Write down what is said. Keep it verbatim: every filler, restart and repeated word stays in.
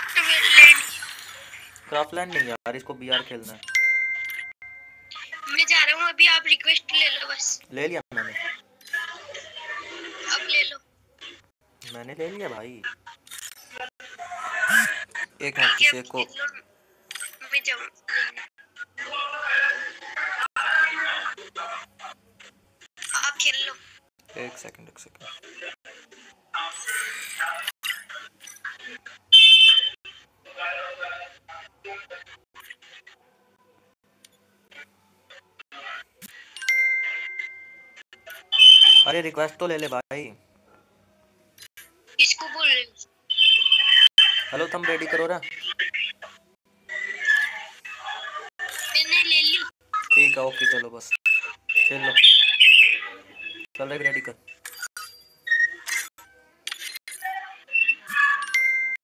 Craftland नहीं यार, इसको बीआर खेलना है। मैं जा रहा हूँ अभी, आप रिक्वेस्ट ले लो बस। ले लिया मैंने, अब ले लो। मैंने ले लिया भाई। एक मिनट किसी को, मैं जाऊँ। आप खेल लो। एक सेकंड एक सेकंड। अरे रिक्वेस्ट तो ले ले भाई। किसको बोल रहे हो? हेलो तुम रेडी करो ना। मैंने ले ली। ठीक है ओके चलो बस खेल लो। चल रेडी कर।